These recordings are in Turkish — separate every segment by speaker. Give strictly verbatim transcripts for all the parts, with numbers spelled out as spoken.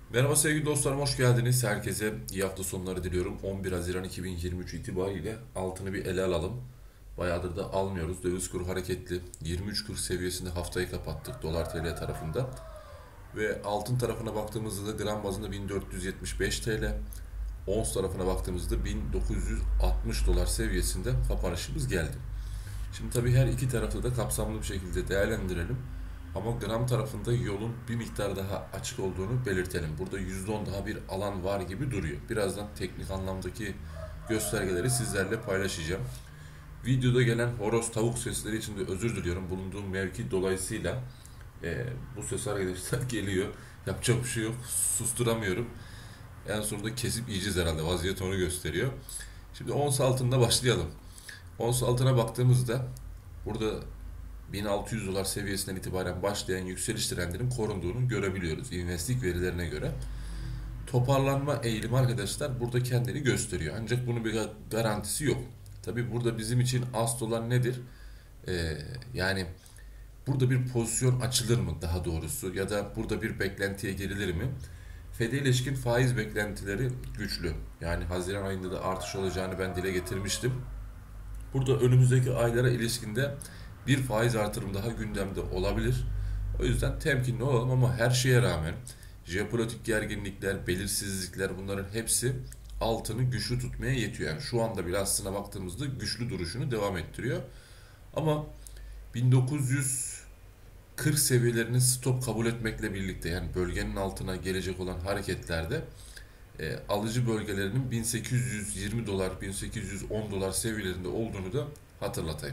Speaker 1: Merhaba sevgili dostlarım, hoş geldiniz. Herkese iyi hafta sonları diliyorum. on bir Haziran iki bin yirmi üç itibariyle altını bir ele alalım. Bayağıdır da almıyoruz. Döviz kuru hareketli. yirmi üç kırk seviyesinde haftayı kapattık dolar T L tarafında. Ve altın tarafına baktığımızda da gram bazında bin dört yüz yetmiş beş T L. Ons tarafına baktığımızda bin dokuz yüz altmış dolar seviyesinde kapanışımız geldi. Şimdi tabii her iki tarafı da kapsamlı bir şekilde değerlendirelim. Ama gram tarafında yolun bir miktar daha açık olduğunu belirtelim. Burada yüzde on daha bir alan var gibi duruyor. Birazdan teknik anlamdaki göstergeleri sizlerle paylaşacağım. Videoda gelen horoz tavuk sesleri için de özür diliyorum. Bulunduğum mevki dolayısıyla e, bu ses arkadaşlar geliyor. Yapacak bir şey yok. Susturamıyorum. En sonunda kesip yiyeceğiz herhalde. Vaziyet onu gösteriyor. Şimdi ons altında başlayalım. Ons altına baktığımızda burada bin altı yüz dolar seviyesinden itibaren başlayan yükseliş trendinin korunduğunu görebiliyoruz investlik verilerine göre. Toparlanma eğilimi arkadaşlar burada kendini gösteriyor. Ancak bunun bir garantisi yok. Tabi burada bizim için asıl olan nedir? Ee, yani burada bir pozisyon açılır mı daha doğrusu ya da burada bir beklentiye girilir mi? Fed'e ilişkin faiz beklentileri güçlü. Yani Haziran ayında da artış olacağını ben dile getirmiştim. Burada önümüzdeki aylara ilişkinde bir faiz artırım daha gündemde olabilir. O yüzden temkinli olalım ama her şeye rağmen jeopolitik gerginlikler, belirsizlikler bunların hepsi altını güçlü tutmaya yetiyor. Yani şu anda bile aslına baktığımızda güçlü duruşunu devam ettiriyor. Ama bin dokuz yüz kırk seviyelerini stop kabul etmekle birlikte yani bölgenin altına gelecek olan hareketlerde e, alıcı bölgelerinin bin sekiz yüz yirmi dolar, bin sekiz yüz on dolar seviyelerinde olduğunu da hatırlatayım.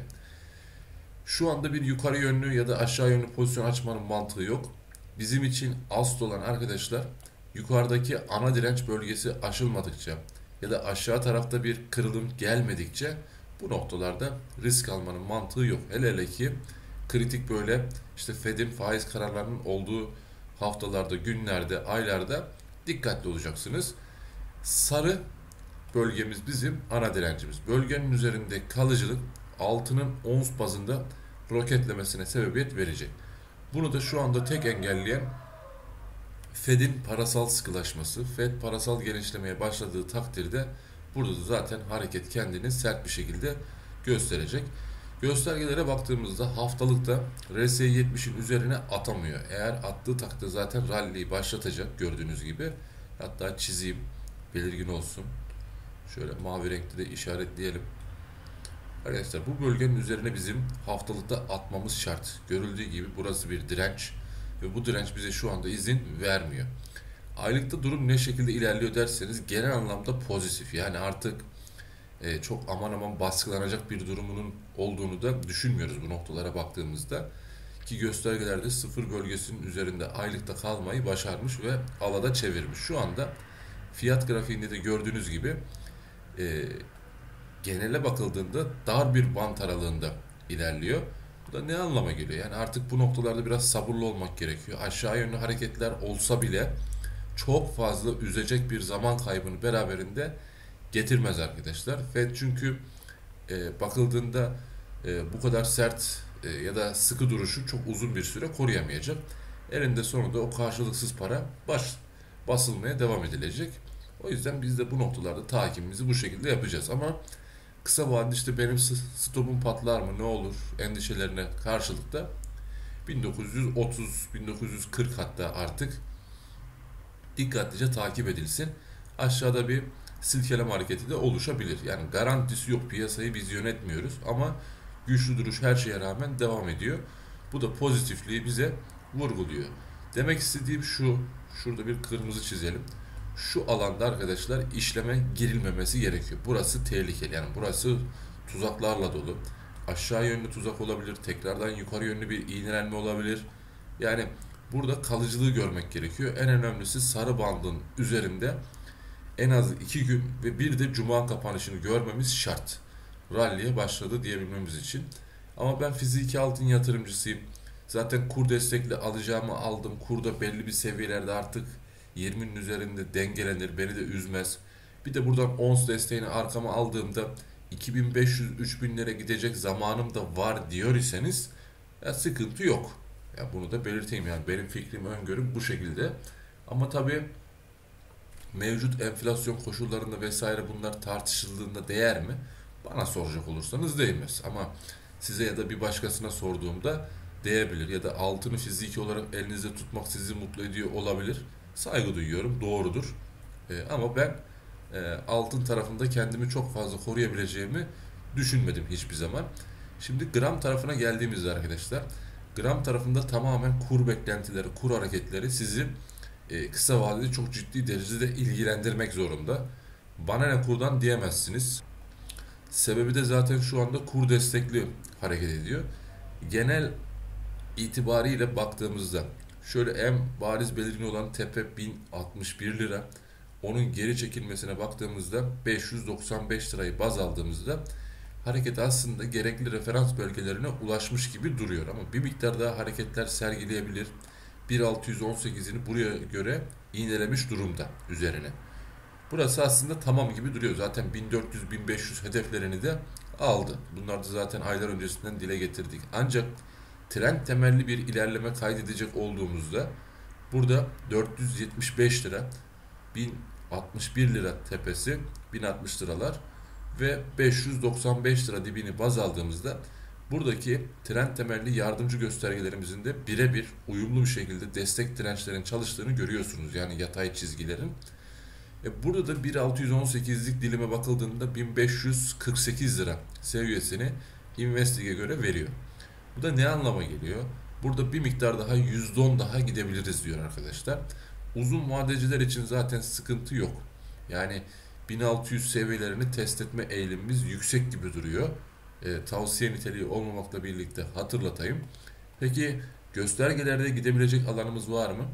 Speaker 1: Şu anda bir yukarı yönlü ya da aşağı yönlü pozisyon açmanın mantığı yok. Bizim için asıl olan arkadaşlar yukarıdaki ana direnç bölgesi aşılmadıkça ya da aşağı tarafta bir kırılım gelmedikçe bu noktalarda risk almanın mantığı yok. Hele hele ki kritik böyle işte Fed'in faiz kararlarının olduğu haftalarda, günlerde, aylarda dikkatli olacaksınız. Sarı bölgemiz bizim ana direncimiz. Bölgenin üzerinde kalıcılık altının ons bazında roketlemesine sebebiyet verecek. Bunu da şu anda tek engelleyen Fed'in parasal sıkılaşması. Fed parasal genişlemeye başladığı takdirde burada da zaten hareket kendini sert bir şekilde gösterecek. Göstergelere baktığımızda haftalıkta R S I yetmişin üzerine atamıyor. Eğer attığı takdirde zaten rally'yi başlatacak gördüğünüz gibi. Hatta çizeyim belirgin olsun. Şöyle mavi renkli de işaretleyelim. Arkadaşlar bu bölgenin üzerine bizim haftalıkta atmamız şart. Görüldüğü gibi burası bir direnç ve bu direnç bize şu anda izin vermiyor. Aylıkta durum ne şekilde ilerliyor derseniz genel anlamda pozitif. Yani artık e, çok aman aman baskılanacak bir durumunun olduğunu da düşünmüyoruz bu noktalara baktığımızda. Ki göstergelerde sıfır bölgesinin üzerinde aylıkta kalmayı başarmış ve alada çevirmiş. Şu anda fiyat grafiğinde de gördüğünüz gibi e, genele bakıldığında dar bir bant aralığında ilerliyor. Bu da ne anlama geliyor? Yani artık bu noktalarda biraz sabırlı olmak gerekiyor. Aşağı yönlü hareketler olsa bile çok fazla üzecek bir zaman kaybını beraberinde getirmez arkadaşlar. Fed çünkü e, bakıldığında e, bu kadar sert e, ya da sıkı duruşu çok uzun bir süre koruyamayacak. Elinde sonunda o karşılıksız para baş basılmaya devam edilecek. O yüzden biz de bu noktalarda takibimizi bu şekilde yapacağız. Ama kısa vadede işte benim stopum patlar mı ne olur endişelerine karşılıkta bin dokuz yüz otuz bin dokuz yüz kırk hatta artık dikkatlice takip edilsin. Aşağıda bir silkeleme hareketi de oluşabilir. Yani garantisi yok, piyasayı biz yönetmiyoruz ama güçlü duruş her şeye rağmen devam ediyor. Bu da pozitifliği bize vurguluyor. Demek istediğim şu, şurada bir kırmızı çizelim. Şu alanda arkadaşlar işleme girilmemesi gerekiyor. Burası tehlikeli. Yani burası tuzaklarla dolu. Aşağı yönlü tuzak olabilir. Tekrardan yukarı yönlü bir iğnelenme olabilir. Yani burada kalıcılığı görmek gerekiyor. En önemlisi sarı bandın üzerinde en az iki gün ve bir de cuma kapanışını görmemiz şart. Rally'e başladı diyebilmemiz için. Ama ben fiziki altın yatırımcısıyım. Zaten kur destekli alacağımı aldım. Kur da belli bir seviyelerde artık yirminin üzerinde dengelenir. Beni de üzmez. Bir de buradan ons desteğini arkama aldığımda iki bin beş yüz üç binlere gidecek zamanım da var diyor iseniz ya sıkıntı yok. Ya bunu da belirteyim yani benim fikrim öngörüm bu şekilde. Ama tabii mevcut enflasyon koşullarında vesaire bunlar tartışıldığında değer mi? Bana soracak olursanız değmez. Ama size ya da bir başkasına sorduğumda değebilir. Ya da altını fiziki olarak elinizde tutmak sizi mutlu ediyor olabilir. Saygı duyuyorum, doğrudur. E, ama ben e, altın tarafında kendimi çok fazla koruyabileceğimi düşünmedim hiçbir zaman. Şimdi gram tarafına geldiğimizde arkadaşlar, gram tarafında tamamen kur beklentileri, kur hareketleri sizi e, kısa vadede çok ciddi derecede ilgilendirmek zorunda. Bana ne kurdan diyemezsiniz. Sebebi de zaten şu anda kur destekli hareket ediyor. Genel itibariyle baktığımızda şöyle en bariz belirgin olan tepe bin altmış bir lira. Onun geri çekilmesine baktığımızda beş yüz doksan beş lirayı baz aldığımızda hareket aslında gerekli referans bölgelerine ulaşmış gibi duruyor. Ama bir miktar daha hareketler sergileyebilir. bin altı yüz on sekizini buraya göre iğnelemiş durumda üzerine. Burası aslında tamam gibi duruyor. Zaten bin dört yüz bin beş yüz hedeflerini de aldı. Bunlar da zaten aylar öncesinden dile getirdik. Ancak trend temelli bir ilerleme kaydedecek olduğumuzda burada dört yüz yetmiş beş lira, bin altmış bir lira tepesi, bin altmış liralar ve beş yüz doksan beş lira dibini baz aldığımızda buradaki trend temelli yardımcı göstergelerimizin de birebir uyumlu bir şekilde destek dirençlerin çalıştığını görüyorsunuz. Yani yatay çizgilerin. E burada da bin altı yüz on sekizlik dilime bakıldığında bin beş yüz kırk sekiz lira seviyesini Investig'e göre veriyor. Bu da ne anlama geliyor? Burada bir miktar daha yüzde on daha gidebiliriz diyor arkadaşlar. Uzun vadeciler için zaten sıkıntı yok. Yani bin altı yüz seviyelerini test etme eğilimimiz yüksek gibi duruyor. E, tavsiye niteliği olmamakla birlikte hatırlatayım. Peki göstergelerde gidebilecek alanımız var mı?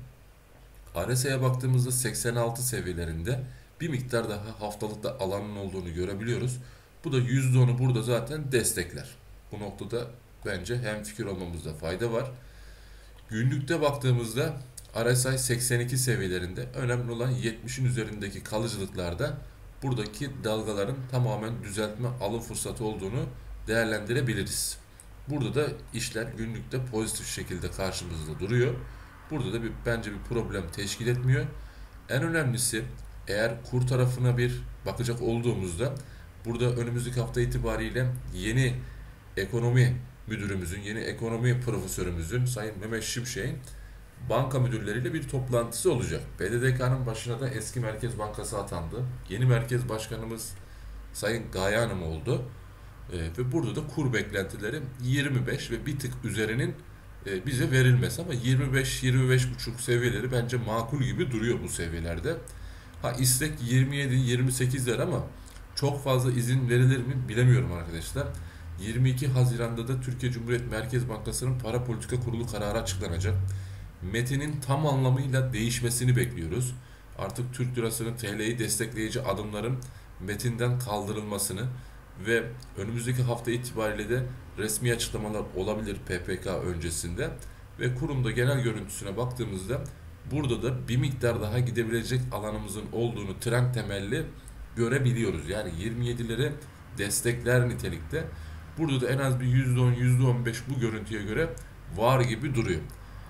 Speaker 1: R S I'ye baktığımızda seksen altı seviyelerinde bir miktar daha haftalıkta alanın olduğunu görebiliyoruz. Bu da yüzde onu burada zaten destekler. Bu noktada bence hemfikir olmamızda fayda var. Günlükte baktığımızda R S I seksen iki seviyelerinde, önemli olan yetmişin üzerindeki kalıcılıklarda buradaki dalgaların tamamen düzeltme alım fırsatı olduğunu değerlendirebiliriz. Burada da işler günlükte pozitif şekilde karşımızda duruyor. Burada da bir, bence bir problem teşkil etmiyor. En önemlisi, eğer kur tarafına bir bakacak olduğumuzda burada önümüzdeki hafta itibariyle yeni ekonomi müdürümüzün, yeni ekonomi profesörümüzün, Sayın Mehmet Şimşek'in banka müdürleriyle bir toplantısı olacak. B D D K'nın başına da eski Merkez Bankası atandı. Yeni Merkez Başkanımız Sayın Gaye Hanım oldu. Ee, ve burada da kur beklentileri yirmi beş ve bir tık üzerinin e, bize verilmesi, ama yirmi beş yirmi beş buçuk seviyeleri bence makul gibi duruyor bu seviyelerde. Ha istek yirmi yedi yirmi sekizler ama çok fazla izin verilir mi bilemiyorum arkadaşlar. yirmi iki Haziran'da da Türkiye Cumhuriyet Merkez Bankası'nın para politika kurulu kararı açıklanacak. Metin'in tam anlamıyla değişmesini bekliyoruz. Artık Türk lirasının T L'yi destekleyici adımların metinden kaldırılmasını ve önümüzdeki hafta itibariyle de resmi açıklamalar olabilir P P K öncesinde ve kurumda genel görüntüsüne baktığımızda burada da bir miktar daha gidebilecek alanımızın olduğunu trend temelli görebiliyoruz. Yani yirmi yedileri destekler nitelikte. Burada da en az bir yüzde on yüzde on beş bu görüntüye göre var gibi duruyor.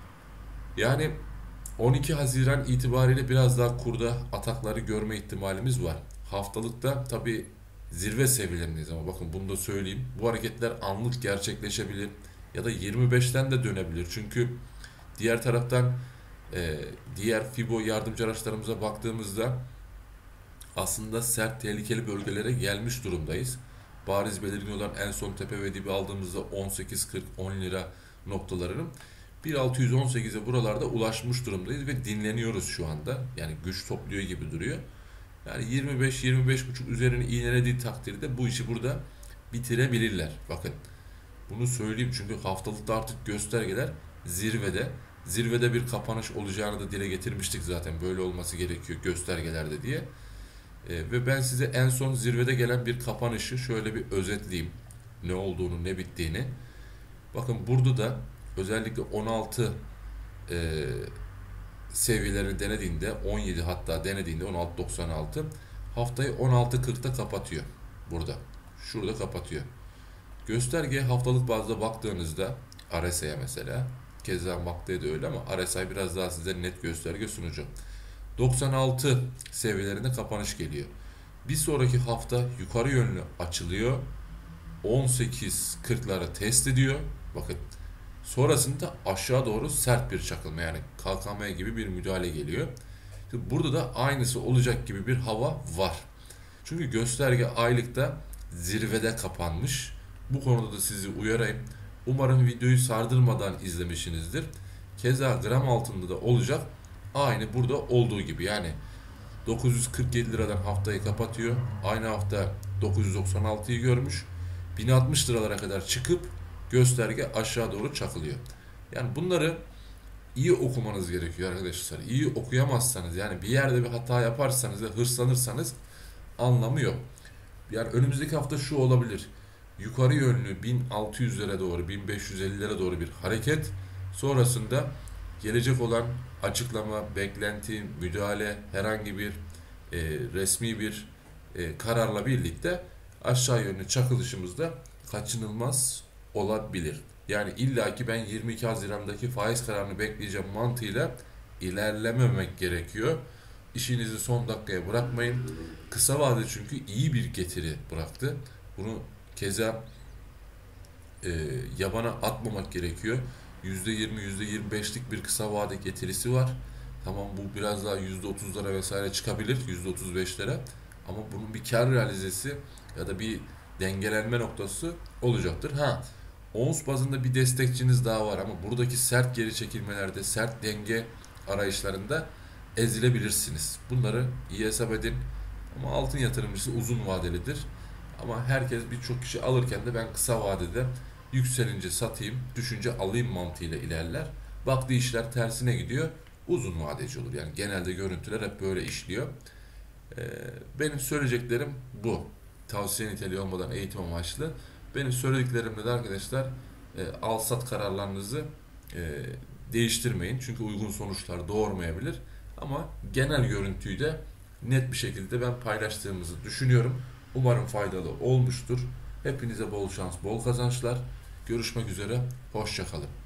Speaker 1: Yani on iki Haziran itibariyle biraz daha kurda atakları görme ihtimalimiz var. Haftalıkta tabi zirve seviyelerindeyiz ama bakın bunu da söyleyeyim. Bu hareketler anlık gerçekleşebilir ya da yirmi beşten de dönebilir. Çünkü diğer taraftan e, diğer Fibo yardımcı araçlarımıza baktığımızda aslında sert tehlikeli bölgelere gelmiş durumdayız. Bariz belirgin olan en son tepe ve dibi aldığımızda on sekiz kırk on lira noktalarının bin altı yüz on sekize buralarda ulaşmış durumdayız ve dinleniyoruz şu anda. Yani güç topluyor gibi duruyor. Yani yirmi beş yirmi beş buçuk üzerini iğnelediği takdirde bu işi burada bitirebilirler. Bakın bunu söyleyeyim çünkü haftalıkta artık göstergeler zirvede. Zirvede bir kapanış olacağını da dile getirmiştik zaten. Böyle olması gerekiyor göstergelerde diye. E, ve ben size en son zirvede gelen bir kapanışı şöyle bir özetleyeyim. Ne olduğunu, ne bittiğini. Bakın burada da özellikle on altı e, seviyelerini denediğinde, on yedi hatta denediğinde on altı doksan altı haftayı on altı kırkta kapatıyor. Burada. Şurada kapatıyor. Gösterge haftalık bazda baktığınızda R S I'ye mesela, keza MACD'ye de öyle ama R S I biraz daha size net gösterge sunacak. doksan altı seviyelerinde kapanış geliyor. Bir sonraki hafta yukarı yönlü açılıyor. on sekiz kırkları test ediyor. Bakın, sonrasında aşağı doğru sert bir çakılma, yani kalkamaya gibi bir müdahale geliyor. Şimdi burada da aynısı olacak gibi bir hava var. Çünkü gösterge aylıkta zirvede kapanmış. Bu konuda da sizi uyarayım. Umarım videoyu sardırmadan izlemişsinizdir. Keza gram altında da olacak. Aynı burada olduğu gibi, yani dokuz yüz kırk yedi liradan haftayı kapatıyor. Aynı hafta dokuz yüz doksan altıyı görmüş. bin altmış liralara kadar çıkıp gösterge aşağı doğru çakılıyor. Yani bunları iyi okumanız gerekiyor arkadaşlar. İyi okuyamazsanız, yani bir yerde bir hata yaparsanız ve hırslanırsanız anlamı yok. Yani önümüzdeki hafta şu olabilir: yukarı yönlü bin altı yüzlere doğru, bin beş yüz ellilere doğru bir hareket. Sonrasında gelecek olan açıklama, beklenti, müdahale, herhangi bir e, resmi bir e, kararla birlikte aşağı yönlü çakılışımız da kaçınılmaz olabilir. Yani illaki ben yirmi iki Haziran'daki faiz kararını bekleyeceğim mantığıyla ilerlememek gerekiyor. İşinizi son dakikaya bırakmayın. Kısa vade çünkü iyi bir getiri bıraktı. Bunu keza e, yabana atmamak gerekiyor. yüzde yirmi, yüzde yirmi beşlik bir kısa vade getirisi var. Tamam, bu biraz daha yüzde otuzlara vesaire çıkabilir, yüzde otuz beşlere. Ama bunun bir kar realizesi ya da bir dengelenme noktası olacaktır. Ha, ons bazında bir destekçiniz daha var ama buradaki sert geri çekilmelerde, sert denge arayışlarında ezilebilirsiniz. Bunları iyi hesap edin. Ama altın yatırımcısı uzun vadelidir. Ama herkes, birçok kişi alırken de ben kısa vadede yükselince satayım, düşünce alayım mantığıyla ilerler. Baktığı işler tersine gidiyor, uzun vadeci olur. Yani genelde görüntüler hep böyle işliyor. Ee, benim söyleyeceklerim bu. Tavsiye niteliği olmadan eğitim amaçlı. Benim söylediklerimle de arkadaşlar e, al sat kararlarınızı e, değiştirmeyin. Çünkü uygun sonuçlar doğurmayabilir. Ama genel görüntüyü de net bir şekilde ben paylaştığımızı düşünüyorum. Umarım faydalı olmuştur. Hepinize bol şans, bol kazançlar. Görüşmek üzere, hoşça kalın.